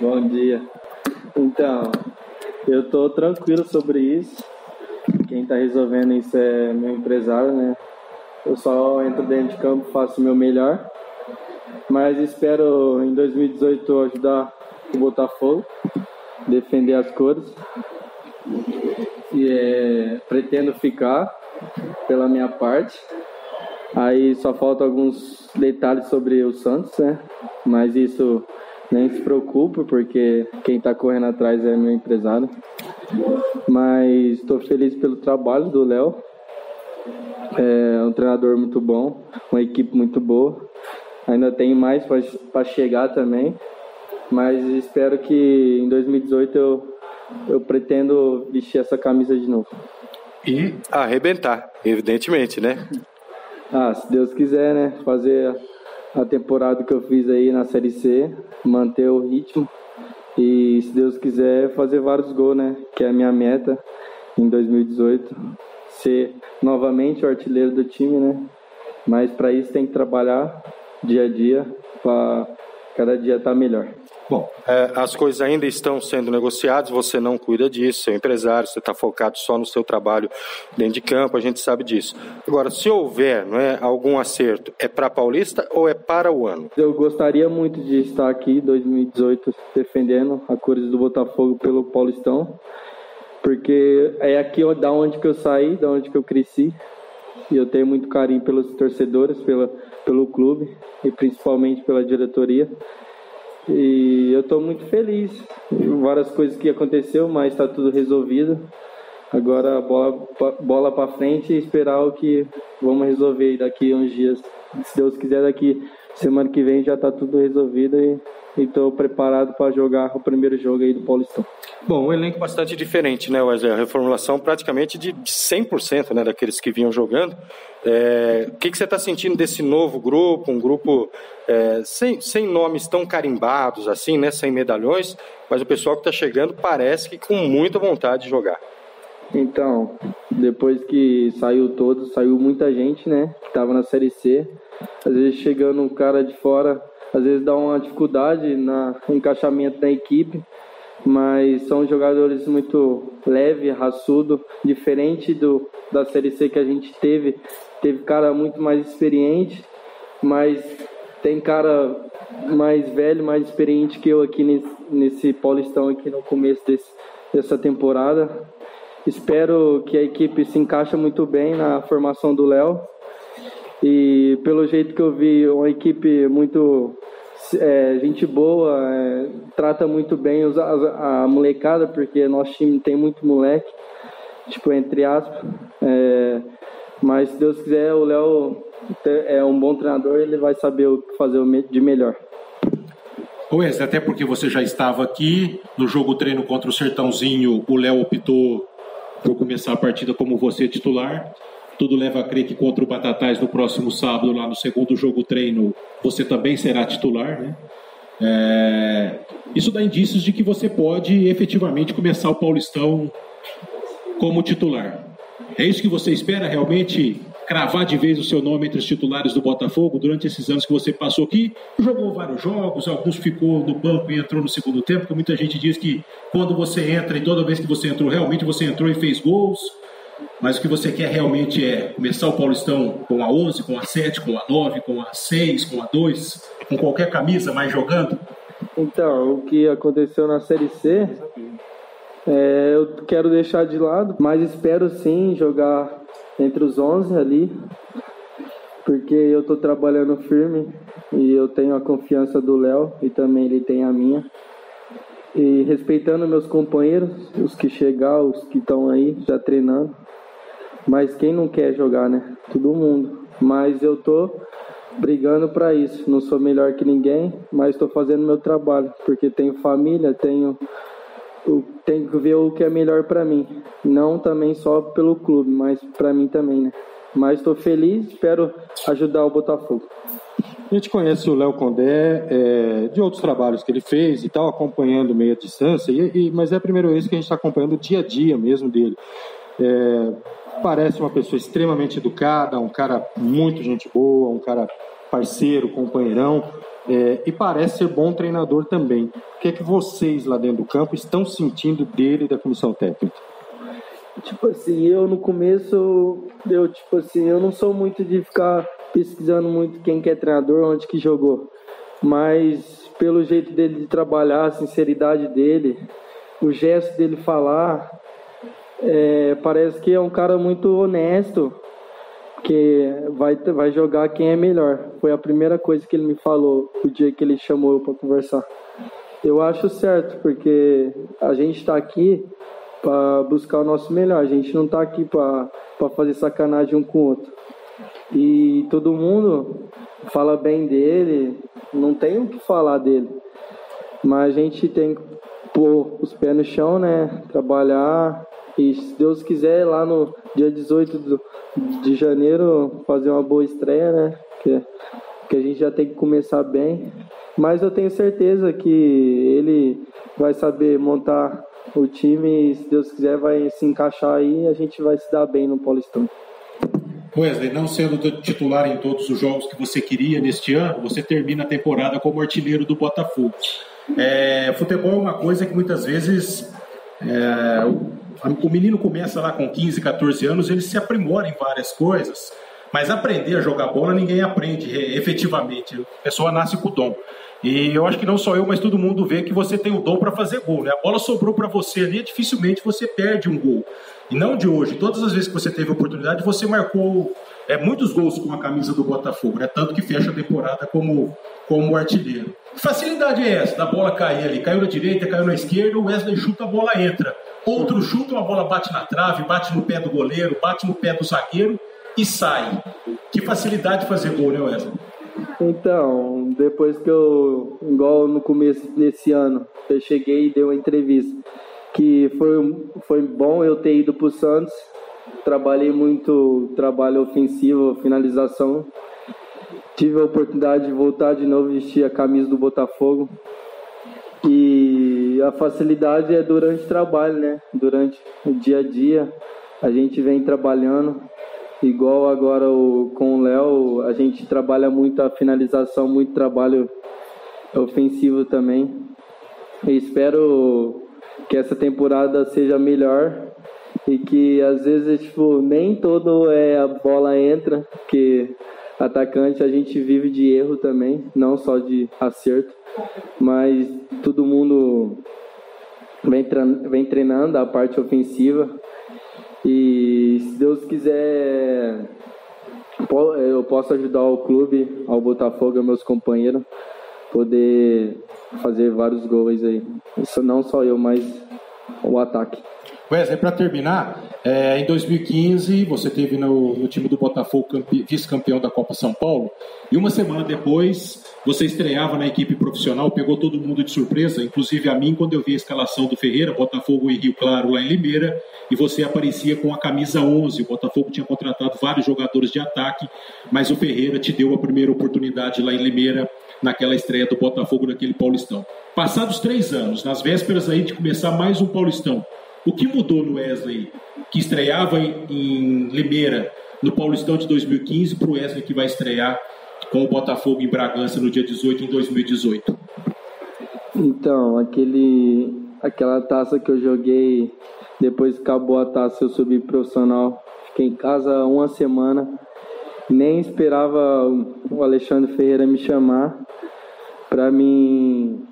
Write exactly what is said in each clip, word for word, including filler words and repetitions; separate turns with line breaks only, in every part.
Bom dia. Então, eu tô tranquilo sobre isso. Quem tá resolvendo isso é meu empresário, né? Eu só entro dentro de campo, faço o meu melhor. Mas espero em dois mil e dezoito ajudar o Botafogo, defender as cores. E é, pretendo ficar pela minha parte. Aí só faltam alguns detalhes sobre o Santos, né? Mas isso nem se preocupe, porque quem está correndo atrás é meu empresário. Mas estou feliz pelo trabalho do Léo. É um treinador muito bom, uma equipe muito boa. Ainda tem mais para chegar também. Mas espero que em dois mil e dezoito eu, eu pretendo vestir essa camisa de novo.
E arrebentar, evidentemente, né?
Ah, se Deus quiser, né? Fazer a temporada que eu fiz aí na Série C, manter o ritmo e, se Deus quiser, fazer vários gols, né? Que é a minha meta em dois mil e dezoito. Ser novamente o artilheiro do time, né? Mas para isso tem que trabalhar dia a dia para cada dia estar melhor.
Bom, é, as coisas ainda estão sendo negociadas, você não cuida disso, seu empresário, você está focado só no seu trabalho dentro de campo, a gente sabe disso. Agora, se houver, não é, algum acerto, é para Paulista ou é para o ano?
Eu gostaria muito de estar aqui em dois mil e dezoito defendendo a cores do Botafogo pelo Paulistão, porque é aqui da onde que eu saí, da onde que eu cresci, e eu tenho muito carinho pelos torcedores, pela, pelo clube e principalmente pela diretoria. E eu estou muito feliz. Várias coisas que aconteceu, mas está tudo resolvido. Agora bola, bola para frente e esperar o que vamos resolver daqui a uns dias. Se Deus quiser, daqui semana que vem já está tudo resolvido e estou preparado para jogar o primeiro jogo aí do Paulistão.
Bom, um elenco bastante diferente, né, Wesley? A reformulação praticamente de cem por cento, né, daqueles que vinham jogando. É, o que, que você está sentindo desse novo grupo, um grupo é, sem, sem nomes tão carimbados assim, né, sem medalhões, mas o pessoal que está chegando parece que com muita vontade de jogar.
Então, depois que saiu todo, saiu muita gente, né, que estava na Série C. Às vezes chegando um cara de fora, às vezes dá uma dificuldade no encaixamento da equipe, mas são jogadores muito leve, raçudo, diferente do, da Série C que a gente teve. Teve cara muito mais experiente, mas tem cara mais velho, mais experiente que eu aqui nesse, nesse Paulistão aqui no começo desse, dessa temporada. Espero que a equipe se encaixe muito bem na formação do Léo. E pelo jeito que eu vi, uma equipe muito é, gente boa, é, trata muito bem os, a, a molecada, porque nosso time tem muito moleque, tipo, entre aspas. É, mas se Deus quiser, o Léo é um bom treinador, ele vai saber o que fazer de melhor.
Wesley, até porque você já estava aqui no jogo treino contra o Sertãozinho, o Léo optou por começar a partida como você titular. Tudo leva a crer que contra o Batatais no próximo sábado, lá no segundo jogo treino, você também será titular, né? É... Isso dá indícios de que você pode efetivamente começar o Paulistão como titular. É isso que você espera realmente, cravar de vez o seu nome entre os titulares do Botafogo durante esses anos que você passou aqui? Jogou vários jogos, alguns ficou no banco e entrou no segundo tempo, porque muita gente diz que quando você entra e toda vez que você entrou, realmente você entrou e fez gols. Mas o que você quer realmente é começar o Paulistão com a onze, com a sete, com a nove, com a seis, com a dois, com qualquer camisa, mas jogando?
Então, o que aconteceu na Série C, é, eu quero deixar de lado, mas espero sim jogar entre os onze ali, porque eu estou trabalhando firme e eu tenho a confiança do Léo e também ele tem a minha. E respeitando meus companheiros, os que chegaram, os que estão aí já treinando. Mas quem não quer jogar, né? Todo mundo. Mas eu tô brigando para isso. Não sou melhor que ninguém, mas estou fazendo meu trabalho. Porque tenho família, tenho, tenho que ver o que é melhor para mim. Não também só pelo clube, mas para mim também, né? Mas estou feliz, espero ajudar o Botafogo.
A gente conhece o Léo Condé é, de outros trabalhos que ele fez e tal, acompanhando meio à distância, e, e, mas é a primeira vez que a gente está acompanhando o dia a dia mesmo dele. É, parece uma pessoa extremamente educada, um cara muito gente boa, um cara parceiro, companheirão. é, e parece ser bom treinador também. O que é que vocês lá dentro do campo estão sentindo dele e da comissão técnica?
Tipo assim, eu no começo, eu tipo assim, eu não sou muito de ficar pesquisando muito quem que é treinador, onde que jogou, mas pelo jeito dele de trabalhar, a sinceridade dele, o gesto dele falar, é, parece que é um cara muito honesto, que vai, vai jogar quem é melhor. Foi a primeira coisa que ele me falou o dia que ele chamou eu para conversar. Eu acho certo, porque a gente está aqui para buscar o nosso melhor. A gente não está aqui para fazer sacanagem um com o outro. E todo mundo fala bem dele, não tem o que falar dele. Mas a gente tem que pôr os pés no chão, né? Trabalhar. E se Deus quiser, lá no dia dezoito de janeiro, fazer uma boa estreia, né? Que, que a gente já tem que começar bem. Mas eu tenho certeza que ele vai saber montar o time e, se Deus quiser, vai se encaixar aí e a gente vai se dar bem no Paulistão.
Wesley, não sendo titular em todos os jogos que você queria neste ano, você termina a temporada como artilheiro do Botafogo. É, futebol é uma coisa que muitas vezes é, o, o menino começa lá com quinze, catorze anos, ele se aprimora em várias coisas, mas aprender a jogar bola ninguém aprende efetivamente, a pessoa nasce com o dom. E eu acho que não só eu, mas todo mundo vê que você tem o dom para fazer gol, né? A bola sobrou para você ali, dificilmente você perde um gol. E não de hoje, todas as vezes que você teve a oportunidade, você marcou é, muitos gols com a camisa do Botafogo, né? Tanto que fecha a temporada como, como artilheiro. Que facilidade é essa da bola cair ali? Caiu na direita, caiu na esquerda, o Wesley chuta, a bola entra. Outro chuta, uma bola bate na trave, bate no pé do goleiro, bate no pé do zagueiro e sai. Que facilidade de fazer gol, né, Wesley?
Então, depois que eu, igual no começo desse ano, eu cheguei e dei uma entrevista, que foi, foi bom eu ter ido para o Santos, trabalhei muito trabalho ofensivo, finalização, tive a oportunidade de voltar de novo, vestir a camisa do Botafogo, e a facilidade é durante o trabalho, né? Durante o dia a dia, a gente vem trabalhando. Igual agora o, com o Léo, a gente trabalha muito a finalização, muito trabalho ofensivo também. Eu espero que essa temporada seja melhor e que às vezes tipo, nem todo é a bola entra, porque atacante a gente vive de erro também, não só de acerto, mas todo mundo vem, vem treinando a parte ofensiva. E se Deus quiser, eu posso ajudar o clube, ao Botafogo, aos meus companheiros, poder fazer vários gols aí. Isso não só eu, mas o ataque.
Wesley, para terminar, é, em dois mil e quinze você teve no, no time do Botafogo campe, vice-campeão da Copa São Paulo, e uma semana depois você estreava na equipe profissional, pegou todo mundo de surpresa, inclusive a mim, quando eu vi a escalação do Ferreira, Botafogo e Rio Claro lá em Limeira, e você aparecia com a camisa onze. O Botafogo tinha contratado vários jogadores de ataque, mas o Ferreira te deu a primeira oportunidade lá em Limeira, naquela estreia do Botafogo naquele Paulistão. Passados três anos, nas vésperas aí de começar mais um Paulistão, o que mudou no Wesley, que estreava em, em Limeira no Paulistão de dois mil e quinze, para o Wesley que vai estrear com o Botafogo em Bragança no dia dezoito, em dois mil e dezoito?
Então, aquele, aquela taça que eu joguei, depois que acabou a taça eu subi profissional, fiquei em casa uma semana, nem esperava o Alexandre Ferreira me chamar para mim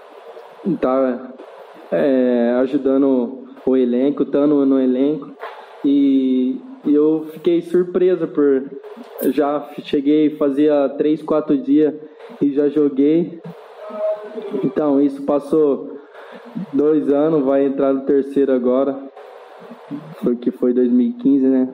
estar é, ajudando o elenco, estando no elenco, e, e eu fiquei surpresa por já cheguei, fazia três, quatro dias e já joguei. Então isso passou dois anos, vai entrar no terceiro agora, porque foi dois mil e quinze, né?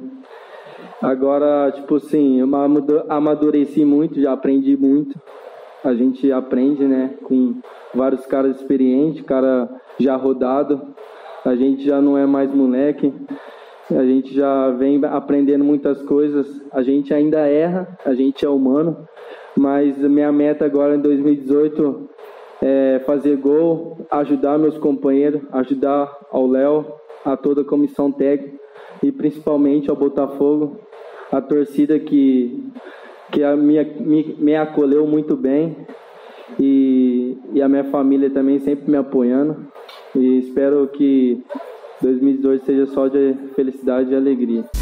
Agora, tipo assim, eu amadureci muito, já aprendi muito. A gente aprende, né, com vários caras experientes, cara já rodado. A gente já não é mais moleque, a gente já vem aprendendo muitas coisas. A gente ainda erra, a gente é humano, mas a minha meta agora em dois mil e dezoito é fazer gol, ajudar meus companheiros, ajudar ao Léo, a toda a comissão técnica e principalmente ao Botafogo, a torcida que, que a minha, me, me acolheu muito bem. e, e a minha família também sempre me apoiando. E espero que dois mil e dezoito seja só de felicidade e alegria.